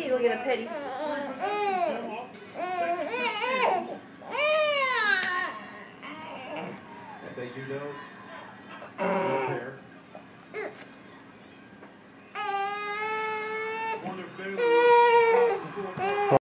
You'll get a pity. I bet you don't.